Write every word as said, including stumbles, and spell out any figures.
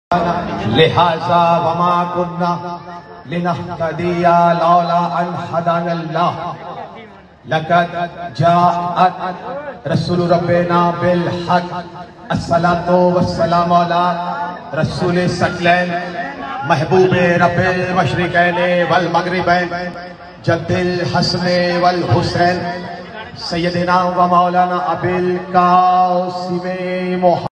लिहाजा वमा कुन्ना लिनहतदिया लौला अन हदानल्लाह लक़द जाअत रसूल रब्बिना बिल हक़ अस्सलातु वस्सलामु अला रसूल सकलैन महबूबे रब्बिल मशरिकैन वल मगरिबैन जद्दिल हसन वल हुसैन सय्यदना व मौलाना अबिल कासिम।